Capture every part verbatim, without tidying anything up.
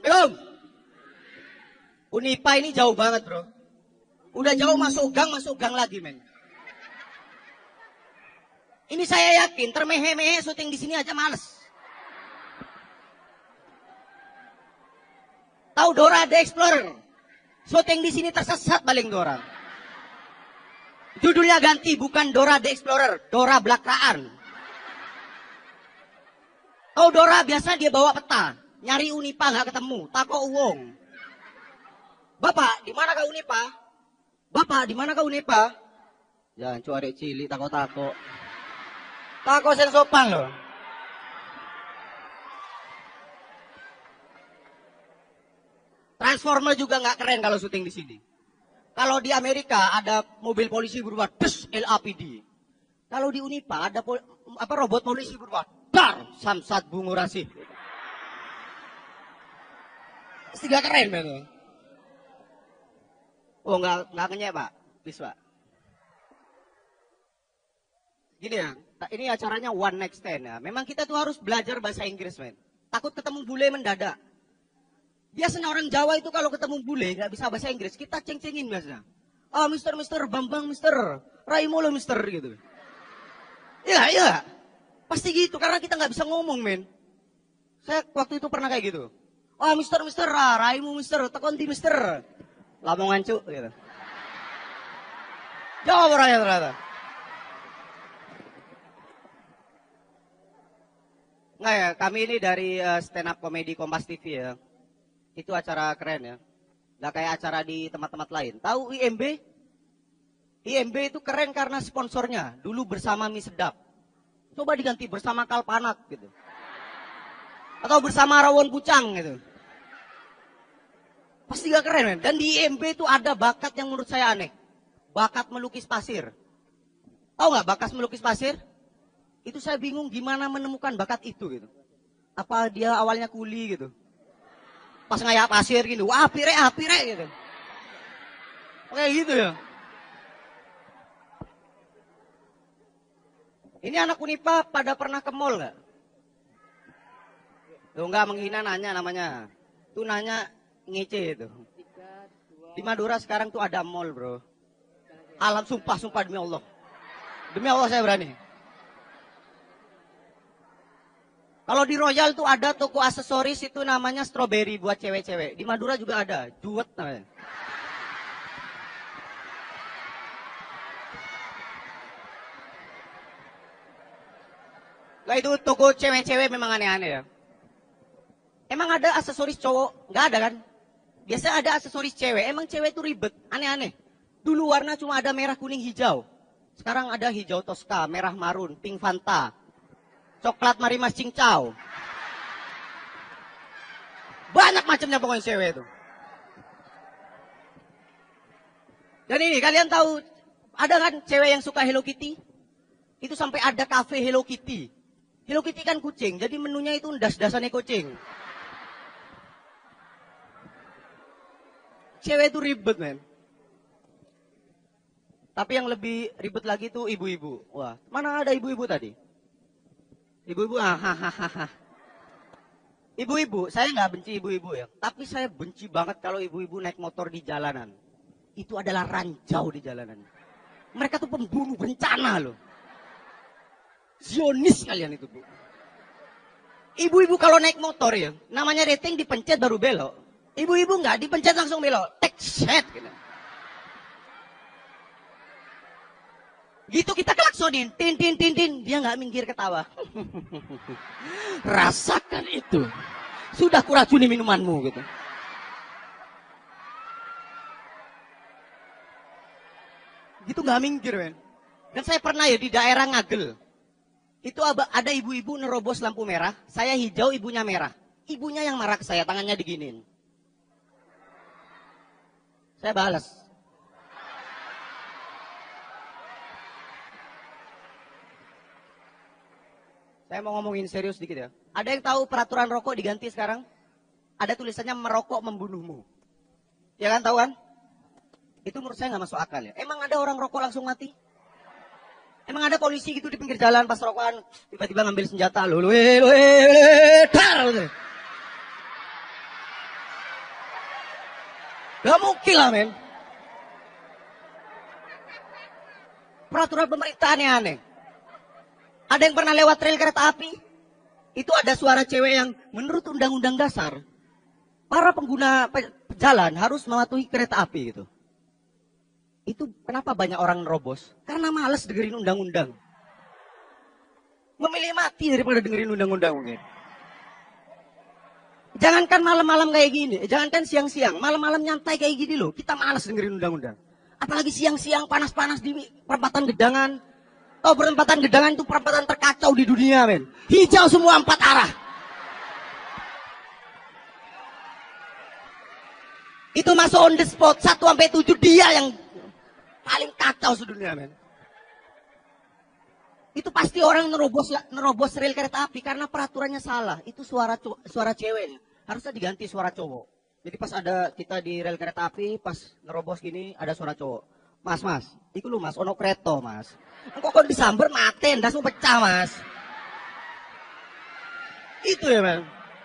Assalamualaikum. Unipa ini jauh banget bro. Udah jauh masuk gang, masuk gang lagi men. Ini saya yakin termehe-mehe syuting di sini aja males. Tahu Dora the Explorer? Syuting di sini tersesat paling Dora. Judulnya ganti, bukan Dora the Explorer, Dora Blakraan. Tahu Dora biasa dia bawa peta, nyari Unipa nggak ketemu, tako uang. Bapak, di mana kau Unipa? Bapak, di mana kau Unipa? Jangan cuari cili, tako-tako. Tako sen sopan loh. Transformer juga nggak keren kalau syuting di sini. Kalau di Amerika ada mobil polisi berubah, des L A P D. Kalau di Unipa ada pol, apa robot polisi berubah, dar Samsat Bungurasi. Pasti gak keren betul. Oh nggak nggak kenyek pak, please pak. Gini ya, ini acaranya one next ten ya. Memang kita tuh harus belajar bahasa Inggris men. Takut ketemu bule mendadak. Biasanya orang Jawa itu kalau ketemu bule nggak bisa bahasa Inggris, kita ceng-cengin biasanya. Ah, Mister Mister Bambang Mister Raimolo Mister gitu. Iya iya, pasti gitu karena kita nggak bisa ngomong men. Saya waktu itu pernah kayak gitu. Ah, Mister Mister Raimu Mister Tekonti Mister Lamongan cuk gitu. Jawab orangnya ternyata. Nggak ya, kami ini dari uh, stand up komedi Kompas T V ya. Itu acara keren ya. Nggak kayak acara di tempat-tempat lain. Tahu I M B? I M B itu keren karena sponsornya. Dulu bersama mie sedap. Coba diganti bersama Kalpanak gitu. Atau bersama rawon pucang gitu. Pasti gak keren men. Dan di I M B itu ada bakat yang menurut saya aneh. Bakat melukis pasir. Tahu nggak bakat melukis pasir? Itu saya bingung gimana menemukan bakat itu gitu. Apa dia awalnya kuli gitu. Pas ngayak pasir gitu, wah apire apire gitu. Oke gitu ya. Ini anak Unipa pada pernah ke mall nggak? Tuh nggak menghina nanya namanya. Tuh nanya ngece itu. Di Madura sekarang tuh ada mall bro. Alam sumpah sumpah demi Allah. Demi Allah saya berani. Kalau di Royal tuh ada toko aksesoris itu namanya Strawberry buat cewek-cewek. Di Madura juga ada, Duet namanya. Lah itu toko cewek-cewek memang aneh-aneh ya. Emang ada aksesoris cowok? Nggak ada kan? Biasanya ada aksesoris cewek. Emang cewek itu ribet, aneh-aneh. Dulu warna cuma ada merah, kuning, hijau. Sekarang ada hijau Tosca, merah marun, pink Fanta. Coklat Marimas Cincau. Banyak macamnya pokoknya cewek itu. Dan ini kalian tahu ada kan cewek yang suka Hello Kitty? Itu sampai ada cafe Hello Kitty. Hello Kitty kan kucing, jadi menunya itu das-dasannya kucing. Cewek itu ribet men. Tapi yang lebih ribet lagi itu ibu-ibu. Wah, mana ada ibu-ibu tadi? Ibu-ibu, ah, hahaha. Ibu-ibu, saya nggak benci ibu-ibu ya. Tapi saya benci banget kalau ibu-ibu naik motor di jalanan. Itu adalah ranjau di jalanan. Mereka tuh pembunuh bencana loh. Zionis kalian itu bu. Ibu-ibu kalau naik motor ya, namanya rating dipencet baru belok. Ibu-ibu nggak dipencet langsung belok. Tek set gitu. Gitu kita klaksonin, tin tin tin tin, dia nggak minggir ketawa. Rasakan itu, sudah kuracuni minumanmu gitu. Gitu nggak minggir men. Dan saya pernah ya di daerah Ngagel, itu ada ibu-ibu nerobos lampu merah, saya hijau, ibunya merah. Ibunya yang marah ke saya, tangannya diginin. Saya balas. Saya mau ngomongin serius dikit ya. Ada yang tahu peraturan rokok diganti sekarang? Ada tulisannya merokok membunuhmu. Ya kan tahu kan? Itu menurut saya nggak masuk akal ya. Emang ada orang rokok langsung mati? Emang ada polisi gitu di pinggir jalan pas rokokan tiba-tiba ngambil senjata lo, lo, lo, lo, tar. Gak mungkin lah men. Peraturan pemerintah aneh-aneh. Ada yang pernah lewat rel kereta api? Itu ada suara cewek yang menurut undang-undang dasar, para pengguna jalan harus mematuhi kereta api gitu. Itu kenapa banyak orang nerobos? Karena males dengerin undang-undang. Memilih mati daripada dengerin undang-undang mungkin. Jangankan malam-malam kayak gini, jangankan siang-siang, malam-malam nyantai kayak gini loh, kita malas dengerin undang-undang. Apalagi siang-siang panas-panas di perempatan Gedangan. Oh, perempatan Gedangan itu perempatan terkacau di dunia, men. Hijau semua empat arah. Itu masuk on the spot satu sampai tujuh dia yang paling kacau sedunia, men. Itu pasti orang nerobos nerobos rel kereta api karena peraturannya salah. Itu suara suara ceweknya. Harusnya diganti suara cowok. Jadi pas ada kita di rel kereta api, pas nerobos gini ada suara cowok. Mas, mas, itu lu mas, ono kreto mas. Engkau kok disamber maten, das mau pecah mas. Itu ya, men.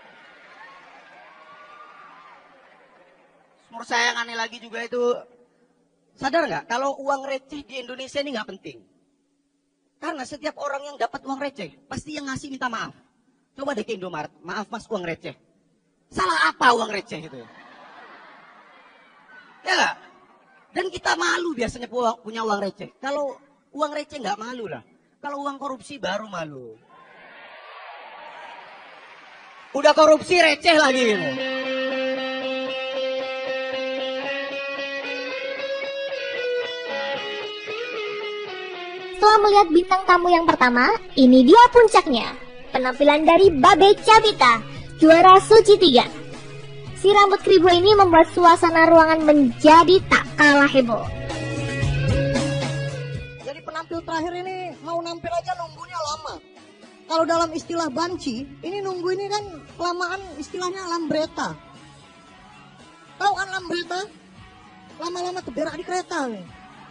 Menurut saya yang aneh lagi juga itu, sadar nggak kalau uang receh di Indonesia ini nggak penting. Karena setiap orang yang dapat uang receh, pasti yang ngasih minta maaf. Coba deh ke Indomaret, maaf mas uang receh. Salah apa uang receh itu? Ya nggak? Dan kita malu biasanya punya uang receh. Kalau uang receh nggak malu lah. Kalau uang korupsi baru malu. Udah korupsi receh lagi gitu. Setelah melihat bintang tamu yang pertama, ini dia puncaknya. Penampilan dari Babe Cabita, juara Suci tiga. Si rambut keribu ini membuat suasana ruangan menjadi tak kalah heboh. Jadi penampil terakhir ini mau nampil aja nunggunya lama. Kalau dalam istilah banci, ini nunggu ini kan kelamaan istilahnya lambreta. Tahu kan lambreta? Lama-lama terberak di kereta nih.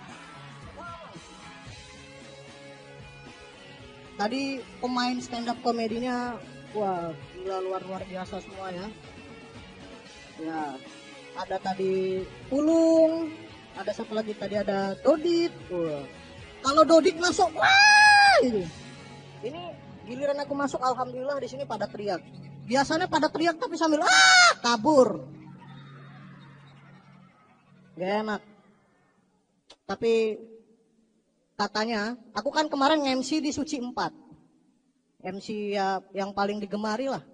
Tadi pemain stand up komedinya, wah gila luar-luar biasa semua ya. Ya, ada tadi Pulung, ada satu lagi tadi ada Dodit. Wah. Kalau Dodit masuk, wah gitu. Ini giliran aku masuk, alhamdulillah di sini pada teriak. Biasanya pada teriak tapi sambil ah kabur. Gak enak. Tapi katanya, aku kan kemarin M C di Suci empat. M C ya yang paling digemari lah.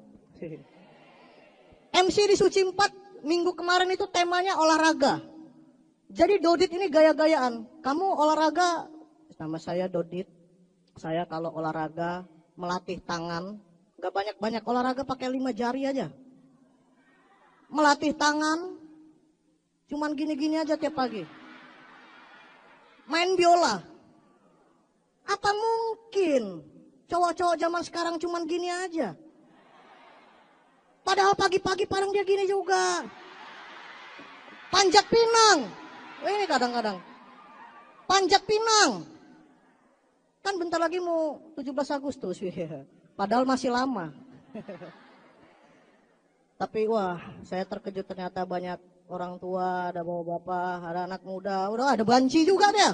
M C di Suci empat minggu kemarin itu temanya olahraga. Jadi Dodit ini gaya-gayaan. Kamu olahraga, nama saya Dodit. Saya kalau olahraga melatih tangan, gak banyak-banyak olahraga pakai lima jari aja. Melatih tangan, cuman gini-gini aja tiap pagi. Main biola. Apa mungkin cowok-cowok zaman sekarang cuman gini aja? Padahal pagi-pagi padang dia gini juga. Panjat pinang. Oh, ini kadang-kadang. Panjat pinang. Kan bentar lagi mau tujuh belas Agustus. Padahal masih lama. Tapi wah, saya terkejut ternyata banyak orang tua, ada bapak-bapak, ada anak muda. Udah ada banci juga dia.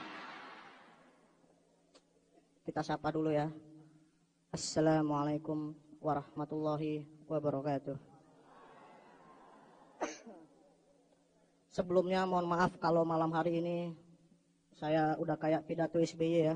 Kita sapa dulu ya. Assalamualaikum warahmatullahi wabarakatuh. Sebelumnya mohon maaf kalau malam hari ini saya udah kayak pidato S B Y ya.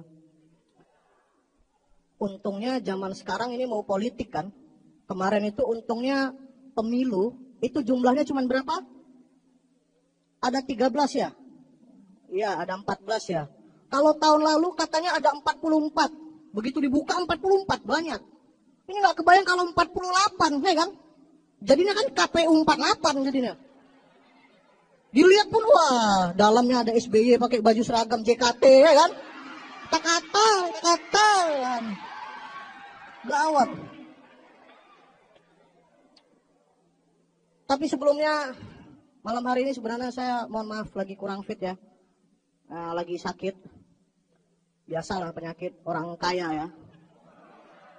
Untungnya zaman sekarang ini mau politik kan. Kemarin itu untungnya pemilu itu jumlahnya cuma berapa? Ada tiga belas ya? Iya, ada empat belas ya. Kalau tahun lalu katanya ada empat puluh empat. Begitu dibuka empat puluh empat, banyak. Ini nggak kebayang kalau empat puluh delapan, ya kan? Jadinya kan K P U empat puluh delapan jadinya. Dilihat pun, wah, dalamnya ada S B Y pakai baju seragam J K T, ya kan? Kata-kata, kata, gawat. Tapi sebelumnya, malam hari ini sebenarnya saya mohon maaf lagi kurang fit ya. Nah, lagi sakit. Biasalah penyakit orang kaya ya.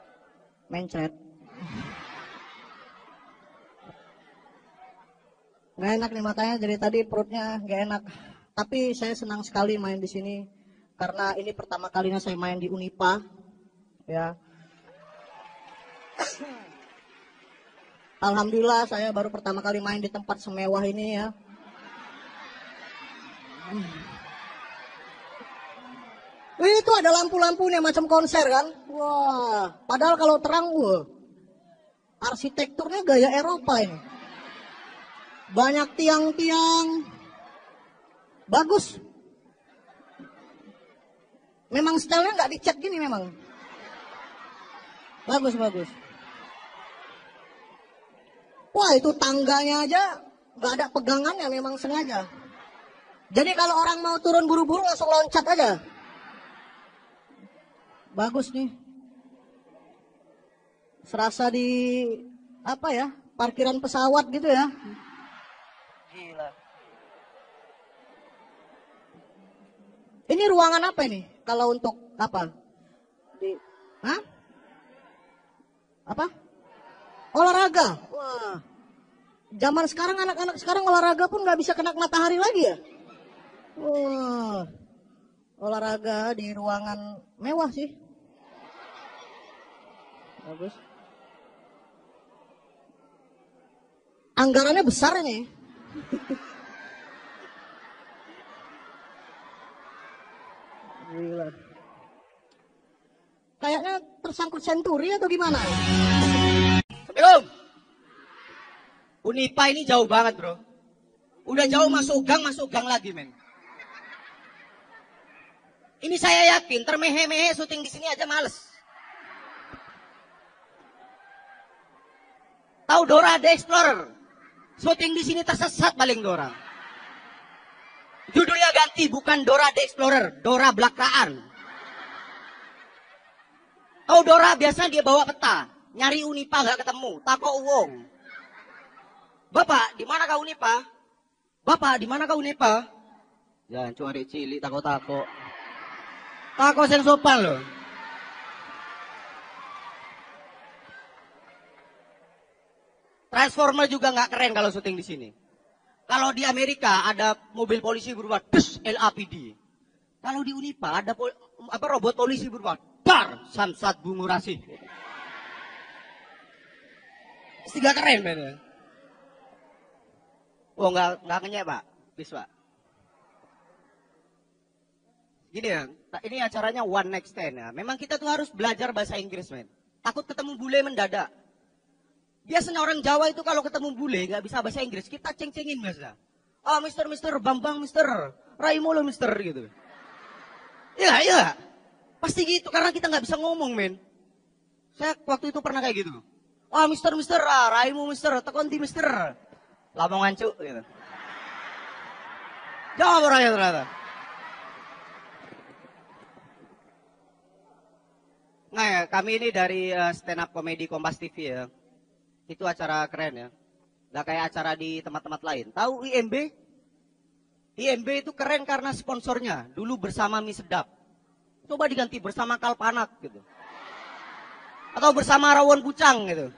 Mencret. Nggak enak nih matanya, jadi tadi perutnya nggak enak. Tapi saya senang sekali main di sini karena ini pertama kalinya saya main di Unipa, ya. Alhamdulillah saya baru pertama kali main di tempat semewah ini ya. Wih, itu ada lampu-lampunya macam konser kan? Wah, padahal kalau terang, wah, arsitekturnya gaya Eropa ini. Banyak tiang-tiang, bagus. Memang stylenya nggak dicat gini memang. Bagus, bagus. Wah, itu tangganya aja nggak ada pegangannya, memang sengaja. Jadi kalau orang mau turun buru-buru langsung loncat aja. Bagus nih. Serasa di apa ya? Parkiran pesawat gitu ya. Gila. Ini ruangan apa ini? Kalau untuk apa? Di Hah? Apa? Olahraga. Wah. Zaman sekarang anak-anak sekarang olahraga pun nggak bisa kena matahari lagi ya. Wah. Olahraga di ruangan mewah sih. Bagus. Anggarannya besar ini. Gila. Kayaknya tersangkut senturi atau gimana? Assalamualaikum. Unipa ini jauh banget bro. Udah jauh masuk gang, masuk gang lagi men. Ini saya yakin termehe-mehe syuting di sini aja males. Tahu Dora the Explorer? Syuting di sini tersesat paling Dora. Judulnya ganti, bukan Dora the Explorer, Dora Belakaan. Tahu Dora biasa dia bawa peta, nyari Unipa nggak ketemu, tako uang. Bapak, di mana kau Unipa? Bapak, di mana kau Unipa? Jangan cari cilik tako-tako. Tako yang sopan loh. Transformer juga nggak keren kalau syuting di sini. Kalau di Amerika ada mobil polisi berubah dus L A P D. Kalau di Unipa ada pol, apa robot polisi berubah dar Samsat Bungurasi. Tiga keren bener. Oh nggak nggak kenyek pak, bis pak. Gini ya, ini acaranya one next ten ya. Memang kita tuh harus belajar bahasa Inggris men. Takut ketemu bule mendadak. Biasanya orang Jawa itu kalau ketemu bule nggak bisa bahasa Inggris, kita ceng-cengin biasa. Ah, Mister Mister Bambang Mister Raimu lo Mister gitu. Iya, iya. Pasti gitu karena kita nggak bisa ngomong, men. Saya waktu itu pernah kayak gitu. Ah, Mister Mister ah, Raimu Mister Tekonti Mister Lamongan cu gitu. Jawab orangnya ternyata. Nah, ya, kami ini dari uh, stand up comedy Kompas T V ya. Itu acara keren ya. Gak kayak acara di tempat-tempat lain. Tahu I M B? I M B itu keren karena sponsornya. Dulu bersama mie sedap. Coba diganti bersama Kalpanak gitu. Atau bersama rawon pucang gitu.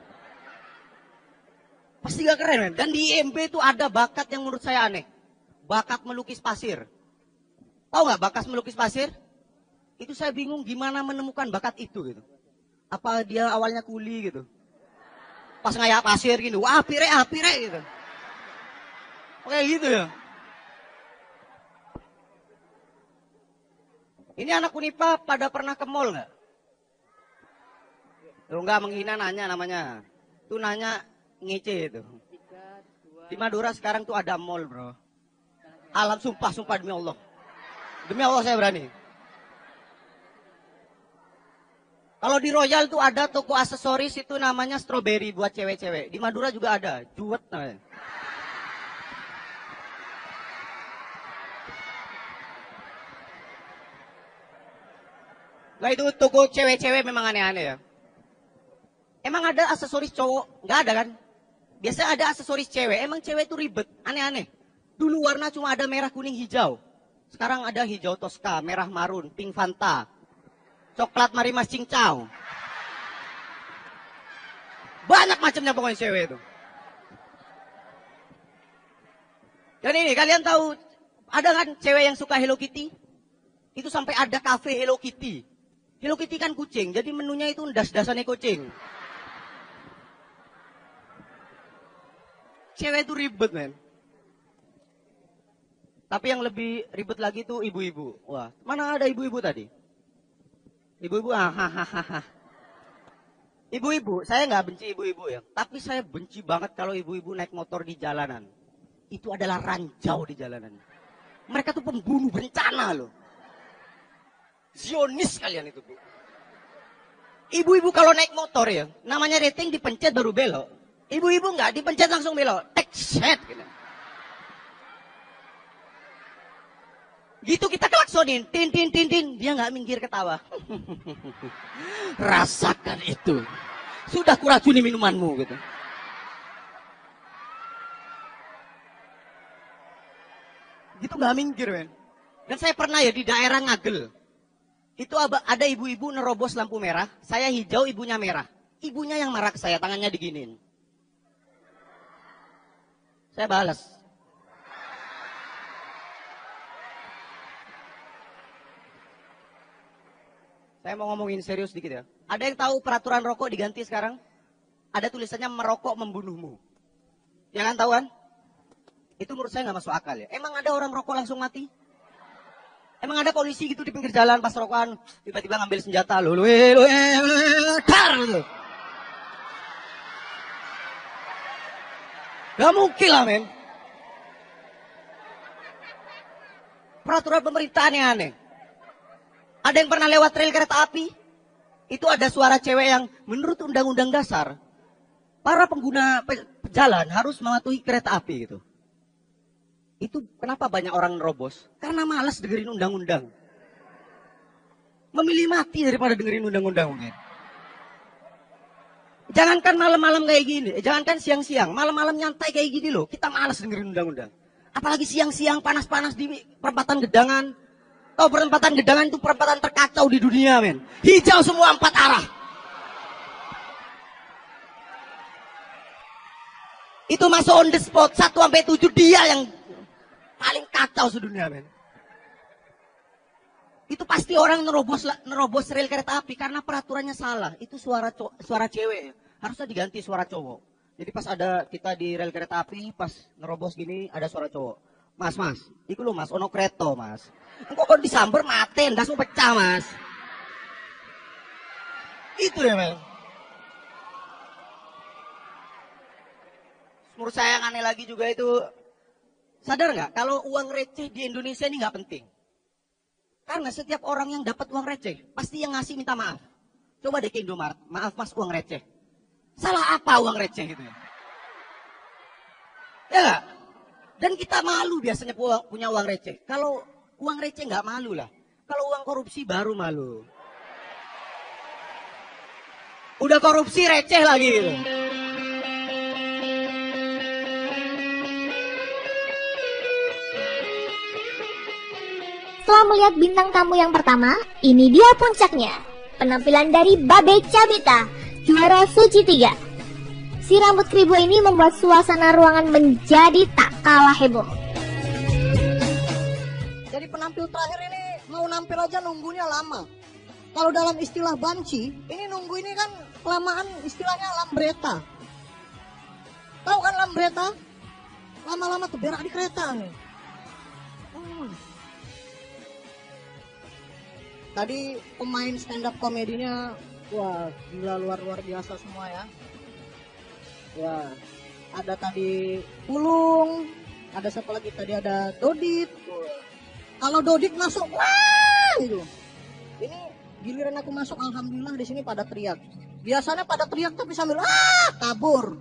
Pasti gak keren men. Dan di I M B itu ada bakat yang menurut saya aneh. Bakat melukis pasir. Tahu gak bakat melukis pasir? Itu saya bingung gimana menemukan bakat itu gitu. Apa dia awalnya kuli gitu. Pas ngayak pasir gitu, wah apire apire gitu. Oke gitu ya. Ini anak Unipa pada pernah ke mall nggak? Lu nggak menghina nanya namanya. Tuh nanya ngece itu. Di Madura sekarang tuh ada mall bro. Alam sumpah sumpah demi Allah. Demi Allah saya berani. Kalau di Royal tuh ada toko aksesoris itu namanya Strawberry buat cewek-cewek. Di Madura juga ada, Juwet namanya. Nah itu toko cewek-cewek memang aneh-aneh ya. Emang ada aksesoris cowok? Nggak ada kan? Biasanya ada aksesoris cewek. Emang cewek itu ribet, aneh-aneh. Dulu warna cuma ada merah, kuning, hijau. Sekarang ada hijau Tosca, merah marun, pink Fanta. Coklat Marimas Cincau. Banyak macamnya pokoknya cewek itu. Dan ini kalian tahu, ada kan cewek yang suka Hello Kitty? Itu sampai ada kafe Hello Kitty. Hello Kitty kan kucing, jadi menunya itu das-dasannya kucing. Cewek itu ribet, men. Tapi yang lebih ribet lagi tuh ibu-ibu. Wah, mana ada ibu-ibu tadi? Ibu-ibu, ah, hahaha. Ibu-ibu, saya nggak benci ibu-ibu ya. Tapi saya benci banget kalau ibu-ibu naik motor di jalanan. Itu adalah ranjau di jalanan. Mereka tuh pembunuh berencana loh. Zionis kalian itu, Bu. Ibu-ibu kalau naik motor ya, namanya rating dipencet baru belok. Ibu-ibu nggak dipencet langsung belok. Tek set gitu. Gitu kita klaksonin, tin tin tin tin, dia nggak minggir ketawa. Rasakan itu. Sudah kuracuni minumanmu gitu. Gitu nggak minggir, men. Dan saya pernah ya di daerah Ngagel. Itu ada ibu-ibu nerobos lampu merah, saya hijau, ibunya merah. Ibunya yang marah ke saya, tangannya diginin. Saya balas. Saya mau ngomongin serius dikit ya. Ada yang tahu peraturan rokok diganti sekarang? Ada tulisannya merokok membunuhmu. Ya kan tahu kan? Itu menurut saya nggak masuk akal ya. Emang ada orang rokok langsung mati? Emang ada polisi gitu di pinggir jalan pas rokokan tiba-tiba ngambil senjata lo, lo, lo, tar gitu. Gak mungkin lah, men. Peraturan pemerintahan yang aneh. Ada yang pernah lewat rel kereta api? Itu ada suara cewek yang menurut undang-undang dasar para pengguna jalan harus mematuhi kereta api gitu. Itu kenapa banyak orang nerobos? Karena malas dengerin undang-undang. Memilih mati daripada dengerin undang-undang mungkin. Jangankan malam-malam kayak gini, eh, jangankan siang-siang, malam-malam nyantai kayak gini loh, kita malas dengerin undang-undang. Apalagi siang-siang panas-panas di perempatan Gedangan. Tahu perempatan Gedangan itu perempatan terkacau di dunia, men. Hijau semua empat arah. Itu masuk on the spot satu sampai tujuh dia yang paling kacau sedunia, men. Itu pasti orang nerobos nerobos rel kereta api karena peraturannya salah. Itu suara suara cewek. Harusnya diganti suara cowok. Jadi pas ada kita di rel kereta api, pas nerobos gini ada suara cowok. Mas, mas, iku lo mas, ono kreto mas. Engkau kalau disamber maten, langsung pecah mas. Itu deh, men. Menurut saya yang aneh lagi juga itu, sadar nggak kalau uang receh di Indonesia ini nggak penting? Karena setiap orang yang dapat uang receh, pasti yang ngasih minta maaf. Coba deh ke Indomaret, maaf mas uang receh. Salah apa uang receh gitu ya? Ya nggak? Dan kita malu biasanya punya uang receh. Kalau uang receh nggak malu lah. Kalau uang korupsi baru malu. Udah korupsi receh lagi gitu. Setelah melihat bintang tamu yang pertama, ini dia puncaknya. Penampilan dari Babe Cabita, juara Suci tiga. Si rambut kribo ini membuat suasana ruangan menjadi tak kalah heboh. Jadi penampil terakhir ini mau nampil aja nunggunya lama. Kalau dalam istilah banci, ini nunggu ini kan kelamaan istilahnya lambreta. Tahu kan lambreta? Lama-lama tuh berak di kereta nih. Hmm. Tadi pemain stand up komedinya, wah gila luar-luar biasa semua ya. Wah, ada tadi Pulung, ada siapa lagi tadi ada Dodit. Kalau Dodit masuk, wah gitu. Ini giliran aku masuk, alhamdulillah di sini pada teriak. Biasanya pada teriak tapi sambil ah kabur.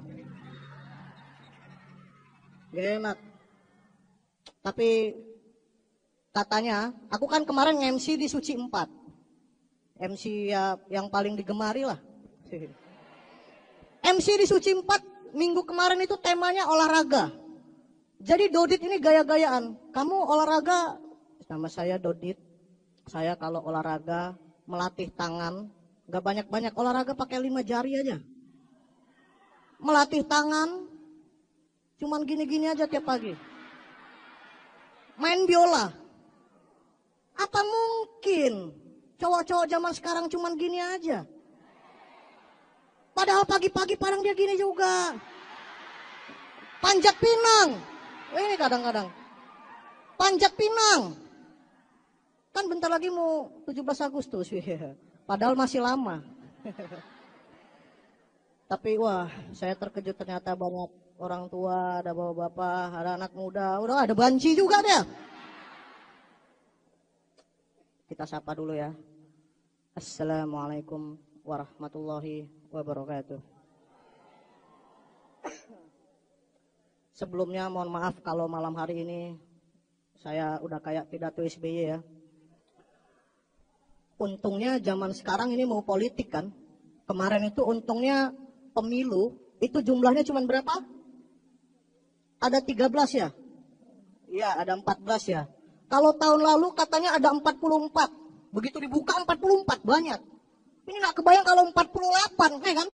Gak enak. Tapi katanya, aku kan kemarin M C di Suci empat. M C ya yang paling digemari lah. M C di Suci empat minggu kemarin itu temanya olahraga. Jadi Dodit ini gaya-gayaan. Kamu olahraga, nama saya Dodit. Saya kalau olahraga melatih tangan, gak banyak-banyak olahraga pakai lima jari aja. Melatih tangan, cuman gini-gini aja tiap pagi. main biola. Apa mungkin cowok-cowok zaman sekarang cuman gini aja? Padahal pagi-pagi padang dia gini juga. Panjat pinang. Ini kadang-kadang. Panjat pinang. Kan bentar lagi mau tujuh belas Agustus. Padahal masih lama. Tapi wah, saya terkejut ternyata banyak orang tua, ada bapak-bapak, ada anak muda. Udah ada banci juga deh. Kita sapa dulu ya. Assalamualaikum warahmatullahi wabarakatuh. Sebelumnya mohon maaf kalau malam hari ini saya udah kayak pidato S B Y ya. Untungnya zaman sekarang ini mau politik kan. Kemarin itu untungnya pemilu itu jumlahnya cuma berapa? Ada tiga belas ya? Iya, ada empat belas ya. Kalau tahun lalu katanya ada empat puluh empat. Begitu dibuka empat puluh empat banyak. Ini nggak kebayang kalau empat puluh delapan, ya kan?